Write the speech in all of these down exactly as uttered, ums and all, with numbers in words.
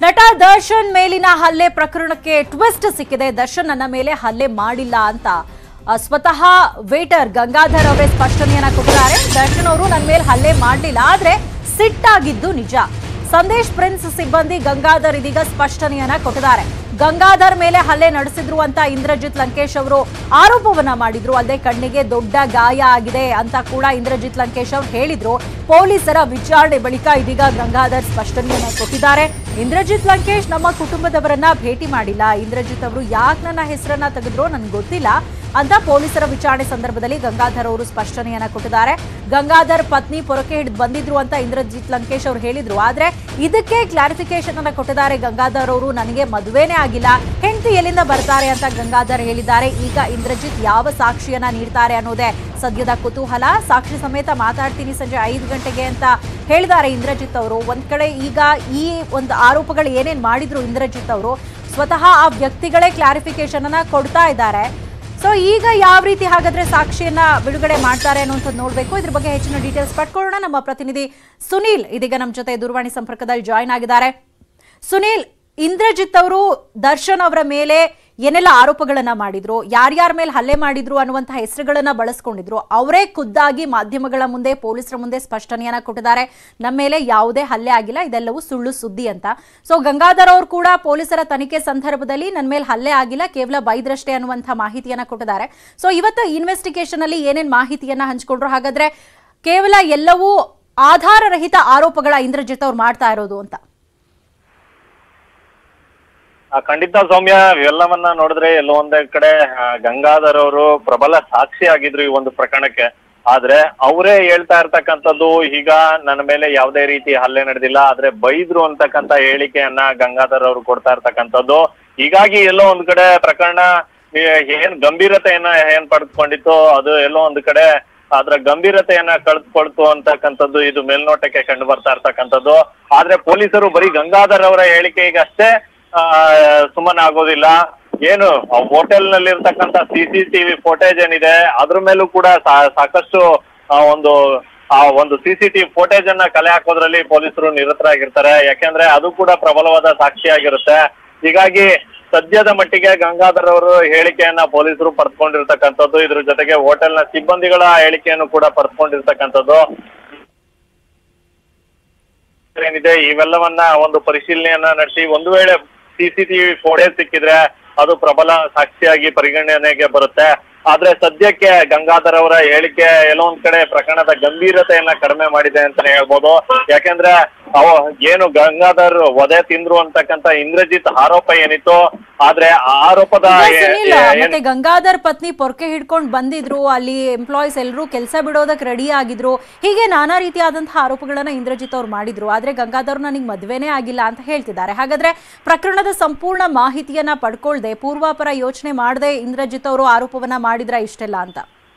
ನಟ ದರ್ಶನ್ ಮೇಲಿನ ಹಲ್ಲೆ ಪ್ರಕರಣಕ್ಕೆ ಟ್ವಿಸ್ಟ್ ಸಿಕ್ಕಿದೆ. ದರ್ಶನ್ ನನ್ನ ಮೇಲೆ ಹಲ್ಲೆ ಮಾಡಿಲ್ಲ ಅಂತ ಸ್ವತಃ ವೇಟರ್ ಗಂಗಾಧರ್ ಅವರೇ ಸ್ಪಷ್ಟನೆಯನ್ನ ಕೊಟ್ಟಿದ್ದಾರೆ. ದರ್ಶನ್ ಅವರು ನನ್ನ ಮೇಲೆ ಹಲ್ಲೆ ಮಾಡಲಿಲ್ಲ, ಆದ್ರೆ ಸಿಟ್ಟಾಗಿದ್ದು ನಿಜ. ಸಂದೇಶ್ ಪ್ರಿನ್ಸ್ ಸಿಬ್ಬಂದಿ ಗಂಗಾಧರ್ ಇದೀಗ ಸ್ಪಷ್ಟನೆಯನ್ನ ಕೊಟ್ಟಿದ್ದಾರೆ. ಗಂಗಾಧರ್ ಮೇಲೆ ಹಲ್ಲೆ ನಡೆಸಿದ್ರು ಅಂತ ಇಂದ್ರಜಿತ್ ಲಂಕೇಶ್ ಅವರು ಆರೋಪವನ್ನ ಮಾಡಿದ್ರು. ಅಲ್ಲದೆ ಕಣ್ಣಿಗೆ ದೊಡ್ಡ ಗಾಯ ಆಗಿದೆ ಅಂತ ಕೂಡ ಇಂದ್ರಜಿತ್ ಲಂಕೇಶ್ ಅವರು ಹೇಳಿದ್ರು. ಪೊಲೀಸರ ವಿಚಾರಣೆ ಬಳಿಕ ಇದೀಗ ಗಂಗಾಧರ್ ಸ್ಪಷ್ಟನೆಯನ್ನ ಕೊಟ್ಟಿದ್ದಾರೆ. ಇಂದ್ರಜಿತ್ ಲಂಕೇಶ್ ನಮ್ಮ ಕುಟುಂಬದವರನ್ನ ಭೇಟಿ ಮಾಡಿಲ್ಲ, ಇಂದ್ರಜಿತ್ ಅವರು ಯಾಕೆ ನನ್ನ ಹೆಸರನ್ನ ತೆಗೆದ್ರೋ ನನ್ಗೆ ಗೊತ್ತಿಲ್ಲ ಅಂತ ಪೊಲೀಸರ ವಿಚಾರಣೆ ಸಂದರ್ಭದಲ್ಲಿ ಗಂಗಾಧರ್ ಅವರು ಸ್ಪಷ್ಟನೆಯನ್ನ ಕೊಟ್ಟಿದ್ದಾರೆ. ಗಂಗಾಧರ್ ಪತ್ನಿ ಪೊರಕೆ ಹಿಡಿದು ಬಂದಿದ್ರು ಅಂತ ಇಂದ್ರಜಿತ್ ಲಂಕೇಶ್ ಅವರು ಹೇಳಿದ್ರು. ಆದ್ರೆ ಇದಕ್ಕೆ ಕ್ಲಾರಿಫಿಕೇಶನ್ ಅನ್ನ ಕೊಟ್ಟಿದ್ದಾರೆ ಗಂಗಾಧರ್ ಅವರು. ನನಗೆ ಮದುವೆನೇ ಆಗಿಲ್ಲ, ಹೆಂಡತಿ ಎಲ್ಲಿಂದ ಬರ್ತಾರೆ ಅಂತ ಗಂಗಾಧರ್ ಹೇಳಿದ್ದಾರೆ. ಈಗ ಇಂದ್ರಜಿತ್ ಯಾವ ಸಾಕ್ಷಿಯನ್ನ ನೀಡ್ತಾರೆ ಅನ್ನೋದೇ ಸದ್ಯದ ಕುತೂಹಲ. ಸಾಕ್ಷಿ ಸಮೇತ ಮಾತಾಡ್ತೀನಿ ಸಂಜೆ ಐದು ಗಂಟೆಗೆ ಅಂತ ಹೇಳಿದ್ದಾರೆ ಇಂದ್ರಜಿತ್ ಅವರು. ಒಂದ್ ಕಡೆ ಈಗ ಈ ಒಂದು ಆರೋಪಗಳು ಏನೇನ್ ಮಾಡಿದ್ರು ಇಂದ್ರಜಿತ್ ಅವರು, ಸ್ವತಃ ಆ ವ್ಯಕ್ತಿಗಳೇ ಕ್ಲಾರಿಫಿಕೇಶನ್ ಅನ್ನ ಕೊಡ್ತಾ ಇದ್ದಾರೆ. ಸೊ ಈಗ ಯಾವ ರೀತಿ ಹಾಗಾದ್ರೆ ಸಾಕ್ಷಿಯನ್ನ ಬಿಡುಗಡೆ ಮಾಡ್ತಾರೆ ಅನ್ನುವಂಥದ್ದು ನೋಡ್ಬೇಕು. ಇದ್ರ ಬಗ್ಗೆ ಹೆಚ್ಚಿನ ಡೀಟೇಲ್ಸ್ ಪಡ್ಕೊಳ್ಳೋಣ. ನಮ್ಮ ಪ್ರತಿನಿಧಿ ಸುನೀಲ್ ಇದೀಗ ನಮ್ಮ ಜೊತೆ ದೂರವಾಣಿ ಸಂಪರ್ಕದಲ್ಲಿ ಜಾಯಿನ್ ಆಗಿದ್ದಾರೆ. ಸುನೀಲ್, ಇಂದ್ರಜಿತ್ ಅವರು ದರ್ಶನ್ ಅವರ ಮೇಲೆ ಏನೆಲ್ಲ ಆರೋಪಗಳನ್ನ ಮಾಡಿದ್ರು, ಯಾರ್ಯಾರ ಮೇಲೆ ಹಲ್ಲೆ ಮಾಡಿದ್ರು ಅನ್ನುವಂತಹ ಹೆಸರುಗಳನ್ನ ಬಳಸ್ಕೊಂಡಿದ್ರು, ಅವರೇ ಖುದ್ದಾಗಿ ಮಾಧ್ಯಮಗಳ ಮುಂದೆ ಪೊಲೀಸರ ಮುಂದೆ ಸ್ಪಷ್ಟನೆಯನ್ನ ಕೊಟ್ಟಿದ್ದಾರೆ. ನಮ್ಮ ಮೇಲೆ ಯಾವುದೇ ಹಲ್ಲೆ ಆಗಿಲ್ಲ, ಇದೆಲ್ಲವೂ ಸುಳ್ಳು ಸುದ್ದಿ ಅಂತ. ಸೊ ಗಂಗಾಧರ್ ಅವರು ಕೂಡ ಪೊಲೀಸರ ತನಿಖೆ ಸಂದರ್ಭದಲ್ಲಿ ನನ್ನ ಮೇಲೆ ಹಲ್ಲೆ ಆಗಿಲ್ಲ, ಕೇವಲ ಬೈದ್ರಷ್ಟೇ ಅನ್ನುವಂತಹ ಮಾಹಿತಿಯನ್ನ ಕೊಟ್ಟಿದ್ದಾರೆ. ಸೊ ಇವತ್ತು ಇನ್ವೆಸ್ಟಿಗೇಷನ್ ಅಲ್ಲಿ ಏನೇನ್ ಮಾಹಿತಿಯನ್ನ ಹಂಚಿಕೊಂಡ್ರು, ಹಾಗಾದ್ರೆ ಕೇವಲ ಎಲ್ಲವೂ ಆಧಾರ ರಹಿತ ಆರೋಪಗಳ ಇಂದ್ರಜಿತ್ ಅವ್ರು ಮಾಡ್ತಾ ಇರೋದು ಅಂತ? ಖಂಡಿತ ಸೌಮ್ಯ, ಇವೆಲ್ಲವನ್ನ ನೋಡಿದ್ರೆ ಎಲ್ಲೋ ಒಂದೇ ಕಡೆ ಗಂಗಾಧರ್ ಅವರು ಪ್ರಬಲ ಸಾಕ್ಷಿ ಆಗಿದ್ರು ಈ ಒಂದು ಪ್ರಕರಣಕ್ಕೆ. ಆದ್ರೆ ಅವರೇ ಹೇಳ್ತಾ ಇರ್ತಕ್ಕಂಥದ್ದು ಈಗ ನನ್ನ ಮೇಲೆ ಯಾವುದೇ ರೀತಿ ಹಲ್ಲೆ ನಡೆದಿಲ್ಲ, ಆದ್ರೆ ಬೈದ್ರು ಅಂತಕ್ಕಂಥ ಹೇಳಿಕೆಯನ್ನ ಗಂಗಾಧರ್ ಅವರು ಕೊಡ್ತಾ ಇರ್ತಕ್ಕಂಥದ್ದು. ಹೀಗಾಗಿ ಎಲ್ಲೋ ಒಂದ್ ಕಡೆ ಪ್ರಕರಣ ಏನ್ ಗಂಭೀರತೆಯನ್ನ ಏನ್ ಪಡೆದುಕೊಂಡಿತ್ತು ಅದು ಎಲ್ಲೋ ಒಂದ್ ಕಡೆ ಅದ್ರ ಗಂಭೀರತೆಯನ್ನ ಕಳೆದುಕೊಳ್ತು ಅಂತಕ್ಕಂಥದ್ದು ಇದು ಮೇಲ್ನೋಟಕ್ಕೆ ಕಂಡು ಬರ್ತಾ ಇರ್ತಕ್ಕಂಥದ್ದು. ಆದ್ರೆ ಪೊಲೀಸರು ಬರೀ ಗಂಗಾಧರ್ ಅವರ ಹೇಳಿಕೆಗೆ ಅಷ್ಟೇ ಆ ಸುಮ್ಮನೆ ಆಗೋದಿಲ್ಲ. ಏನು ಹೋಟೆಲ್ ನಲ್ಲಿ ಇರ್ತಕ್ಕಂಥ ಸಿ ಸಿ ಟಿವಿ ಫೋಟೇಜ್ ಏನಿದೆ ಅದ್ರ ಮೇಲೂ ಕೂಡ ಸಾಕಷ್ಟು ಒಂದು ಆ ಒಂದು ಸಿ ಸಿ ಟಿವಿ ಫೋಟೇಜ್ ಅನ್ನ ಕಲೆ ಹಾಕೋದ್ರಲ್ಲಿ ಪೊಲೀಸರು ನಿರತರಾಗಿರ್ತಾರೆ. ಯಾಕೆಂದ್ರೆ ಅದು ಕೂಡ ಪ್ರಬಲವಾದ ಸಾಕ್ಷಿಯಾಗಿರುತ್ತೆ. ಹೀಗಾಗಿ ಸದ್ಯದ ಮಟ್ಟಿಗೆ ಗಂಗಾಧರ್ ಅವರು ಹೇಳಿಕೆಯನ್ನ ಪೊಲೀಸರು ಪಡೆದುಕೊಂಡಿರ್ತಕ್ಕಂಥದ್ದು, ಇದ್ರ ಜೊತೆಗೆ ಹೋಟೆಲ್ ನ ಸಿಬ್ಬಂದಿಗಳ ಹೇಳಿಕೆಯನ್ನು ಕೂಡ ಪಡೆದುಕೊಂಡಿರ್ತಕ್ಕಂಥದ್ದು ಏನಿದೆ ಇವೆಲ್ಲವನ್ನ ಒಂದು ಪರಿಶೀಲನೆಯನ್ನ ನಡೆಸಿ ಒಂದು ವೇಳೆ ಸಿಸಿಟಿವಿ ಫೋಟೇಜ್ ಸಿಕ್ಕಿದ್ರೆ ಅದು ಪ್ರಬಲ ಸಾಕ್ಷಿಯಾಗಿ ಪರಿಗಣನೆಗೆ ಬರುತ್ತೆ. ಆದ್ರೆ ಸದ್ಯಕ್ಕೆ ಗಂಗಾಧರ್ ಅವರ ಹೇಳಿಕೆ ಎಲ್ಲೋ ಒಂದ್ ಕಡೆ ಪ್ರಕರಣದ ಗಂಭೀರತೆಯನ್ನ ಕಡಿಮೆ ಮಾಡಿದೆ ಅಂತಾನೆ ಹೇಳ್ಬೋದು. ಯಾಕೆಂದ್ರೆ ಅವ ಏನು ಗಂಗಾಧರ್ ವಧೆ ತಿಂದ್ರು ಅಂತಕ್ಕಂಥ ಇಂದ್ರಜಿತ್ ಆರೋಪ ಏನಿತ್ತು, ಆದ್ರೆ ಆ ಆರೋಪದ ಮತ್ತೆ ಗಂಗಾಧರ್ ಪತ್ನಿ ಪೊರ್ಕೆ ಹಿಡ್ಕೊಂಡು ಬಂದಿದ್ರು, ಅಲ್ಲಿ ಎಂಪ್ಲಾಯೀಸ್ ಎಲ್ಲರೂ ಕೆಲಸ ಬಿಡೋದಕ್ಕೆ ರೆಡಿ ಆಗಿದ್ರು, ಹೀಗೆ ನಾನಾ ರೀತಿಯಾದಂತಹ ಆರೋಪಗಳನ್ನ ಇಂದ್ರಜಿತ್ ಅವ್ರು ಮಾಡಿದ್ರು. ಆದ್ರೆ ಗಂಗಾಧರ್ ನನಗೆ ಮದ್ವೆನೇ ಆಗಿಲ್ಲ ಅಂತ ಹೇಳ್ತಿದ್ದಾರೆ. ಹಾಗಾದ್ರೆ ಪ್ರಕರಣದ ಸಂಪೂರ್ಣ ಮಾಹಿತಿಯನ್ನ ಪಡ್ಕೊಳ್ದೆ, ಪೂರ್ವಾಪರ ಯೋಚನೆ ಮಾಡದೆ ಇಂದ್ರಜಿತ್ ಅವರು ಆರೋಪವನ್ನ ಮಾಡಿದ್ರ ಇಷ್ಟೆಲ್ಲ ಅಂತ?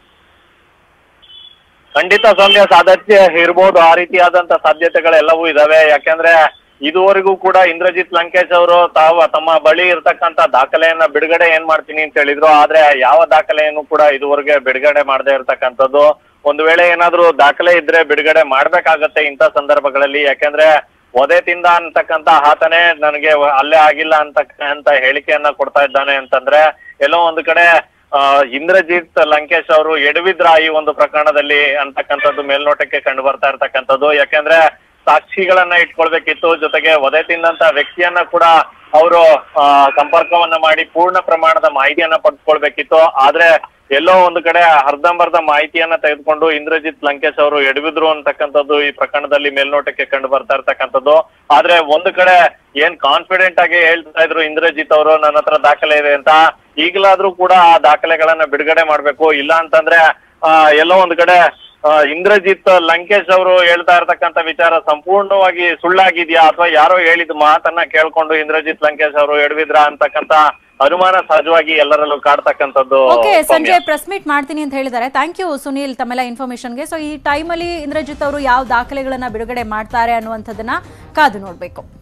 ಖಂಡಿತ ಸೌಮ್ಯ, ಸಾಧ್ಯತೆ ಇರ್ಬೋದು. ಆ ರೀತಿಯಾದಂತ ಸಾಧ್ಯತೆಗಳೆಲ್ಲವೂ ಇದಾವೆ. ಯಾಕೆಂದ್ರೆ ಇದುವರೆಗೂ ಕೂಡ ಇಂದ್ರಜಿತ್ ಲಂಕೇಶ್ ಅವರು ತಾವು ತಮ್ಮ ಬಳಿ ಇರ್ತಕ್ಕಂಥ ದಾಖಲೆಯನ್ನ ಬಿಡುಗಡೆ ಏನ್ ಮಾಡ್ತೀನಿ ಅಂತ ಹೇಳಿದ್ರು. ಆದ್ರೆ ಯಾವ ದಾಖಲೆಯನ್ನು ಕೂಡ ಇದುವರೆಗೆ ಬಿಡುಗಡೆ ಮಾಡದೇ ಇರ್ತಕ್ಕಂಥದ್ದು. ಒಂದು ವೇಳೆ ಏನಾದ್ರೂ ದಾಖಲೆ ಇದ್ರೆ ಬಿಡುಗಡೆ ಮಾಡ್ಬೇಕಾಗತ್ತೆ ಇಂಥ ಸಂದರ್ಭಗಳಲ್ಲಿ. ಯಾಕೆಂದ್ರೆ ವಧೆ ತಿಂದ ಅಂತಕ್ಕಂಥ ಆತನೇ ನನಗೆ ಅಲ್ಲೇ ಆಗಿಲ್ಲ ಅಂತಕ್ಕಂಥ ಹೇಳಿಕೆಯನ್ನ ಕೊಡ್ತಾ ಇದ್ದಾನೆ ಅಂತಂದ್ರೆ ಎಲ್ಲೋ ಒಂದು ಕಡೆ ಅಹ್ ಇಂದ್ರಜಿತ್ ಲಂಕೇಶ್ ಅವರು ಎಡವಿದ್ರ ಈ ಒಂದು ಪ್ರಕರಣದಲ್ಲಿ ಅಂತಕ್ಕಂಥದ್ದು ಮೇಲ್ನೋಟಕ್ಕೆ ಕಂಡು ಬರ್ತಾ ಇರ್ತಕ್ಕಂಥದ್ದು. ಯಾಕೆಂದ್ರೆ ಸಾಕ್ಷಿಗಳನ್ನ ಇಟ್ಕೊಳ್ಬೇಕಿತ್ತು, ಜೊತೆಗೆ ವಧೆ ತಿಂದಂತ ವ್ಯಕ್ತಿಯನ್ನ ಕೂಡ ಅವರು ಅಹ್ ಸಂಪರ್ಕವನ್ನ ಮಾಡಿ ಪೂರ್ಣ ಪ್ರಮಾಣದ ಮಾಹಿತಿಯನ್ನ ಪಡೆದುಕೊಳ್ಬೇಕಿತ್ತು. ಆದ್ರೆ ಎಲ್ಲೋ ಒಂದು ಕಡೆ ಅರ್ಧಂಬರ್ಧ ಮಾಹಿತಿಯನ್ನ ತೆಗೆದುಕೊಂಡು ಇಂದ್ರಜಿತ್ ಲಂಕೇಶ್ ಅವರು ಎಡವಿದ್ರು ಅಂತಕ್ಕಂಥದ್ದು ಈ ಪ್ರಕರಣದಲ್ಲಿ ಮೇಲ್ನೋಟಕ್ಕೆ ಕಂಡು ಬರ್ತಾ ಇರ್ತಕ್ಕಂಥದ್ದು. ಆದ್ರೆ ಒಂದು ಕಡೆ ಏನ್ ಕಾನ್ಫಿಡೆಂಟ್ ಆಗಿ ಹೇಳ್ತಾ ಇದ್ರು ಇಂದ್ರಜಿತ್ ಅವರು ನನ್ನ ಹತ್ರ ದಾಖಲೆ ಇದೆ ಅಂತ, ಈಗಲಾದ್ರೂ ಕೂಡ ಆ ದಾಖಲೆಗಳನ್ನ ಬಿಡುಗಡೆ ಮಾಡ್ಬೇಕು. ಇಲ್ಲ ಅಂತಂದ್ರೆ ಆ ಎಲ್ಲೋ ಒಂದು ಕಡೆ ಇಂದ್ರಜಿತ್ ಲಂಕೇಶ್ ಅವರು ಹೇಳ್ತಾ ಇರ್ತಕ್ಕಂಥ ವಿಚಾರ ಸಂಪೂರ್ಣವಾಗಿ ಸುಳ್ಳಾಗಿದ್ಯಾ ಅಥವಾ ಯಾರೋ ಹೇಳಿದ ಮಾತನ್ನ ಕೇಳ್ಕೊಂಡು ಇಂದ್ರಜಿತ್ ಲಂಕೇಶ್ ಅವರು ಎಡವಿದ್ರ ಅಂತಕ್ಕಂಥ ಅನುಮಾನ ಸಹಜವಾಗಿ ಎಲ್ಲರಲ್ಲೂ ಕಾಡ್ತಕ್ಕಂಥದ್ದು. ಓಕೆ, ಸಂಜೆ ಪ್ರೆಸ್ ಮೀಟ್ ಮಾಡ್ತೀನಿ ಅಂತ ಹೇಳಿದ್ದಾರೆ. ಥ್ಯಾಂಕ್ ಯು ಸುನೀಲ್ ತಮ್ಮೆಲ್ಲ ಇನ್ಫಾರ್ಮೇಶನ್ಗೆ. ಸೊ ಈ ಟೈಮಲ್ಲಿ ಇಂದ್ರಜಿತ್ ಅವರು ಯಾವ ದಾಖಲೆಗಳನ್ನ ಬಿಡುಗಡೆ ಮಾಡ್ತಾರೆ ಅನ್ನುವಂಥದ್ದನ್ನ ಕಾದು ನೋಡ್ಬೇಕು.